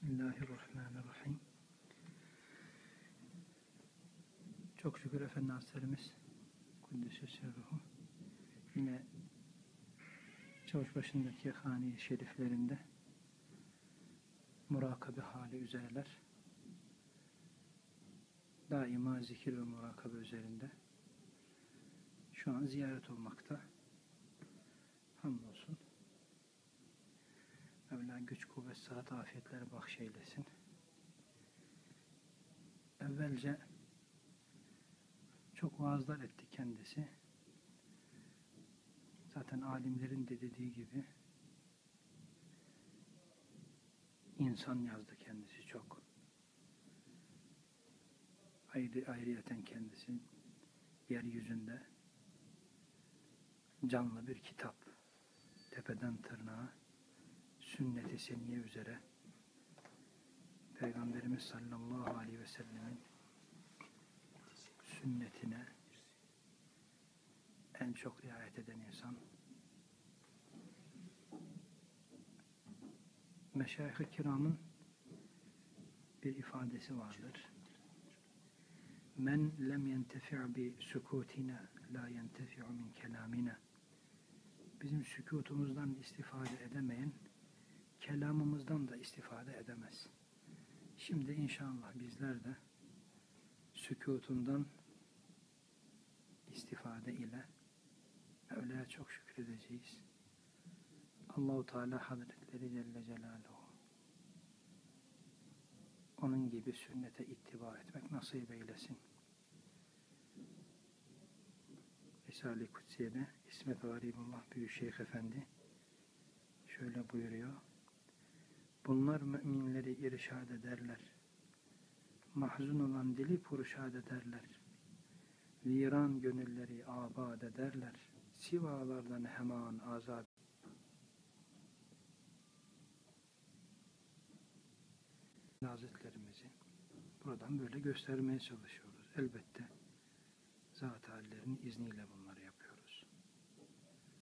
Bismillahirrahmanirrahim. Çok şükür Efendi Hazretlerimiz Kuddüs'ü Sirruhu yine Çavuşbaşı'ndaki hane-i şeriflerinde murakabe hali üzereler. Daima zikir ve murakabe üzerinde. Şu an ziyaret olmakta. Hamdolsun. Mevla güç, kuvvet, sıhhat, afiyetler bahşeylesin. Evvelce çok vaazlar etti kendisi. Zaten alimlerin de dediği gibi insan yazdı kendisi çok. Ayrıyeten kendisi yeryüzünde canlı bir kitap, tepeden tırnağa sünnet-i seniyye üzere Peygamberimiz sallallahu aleyhi ve sellemin sünnetine en çok riayet eden insan. Meşayih-i kiramın bir ifadesi vardır. Men lem yentefi' bi sukutina la yentefi'u min kelamina. Bizim sükutumuzdan istifade edemeyen kelamımızdan da istifade edemez. Şimdi inşallah bizler de sükutundan istifade ile Mevla'ya çok şükredeceğiz. Allah-u Teala Hazretleri Celle Celaluhu onun gibi sünnete ittiba etmek nasip eylesin. Risale-i Kutsiye'de İsmet Garibullah Büyükşeyh Efendi şöyle buyuruyor. Bunlar müminleri irşad ederler. Mahzun olan dili purşad ederler. Viran gönülleri abad ederler. Sivalardan hemen azad. Hazretlerimizi buradan böyle göstermeye çalışıyoruz. Elbette Zat-ı Haller'in izniyle bunu.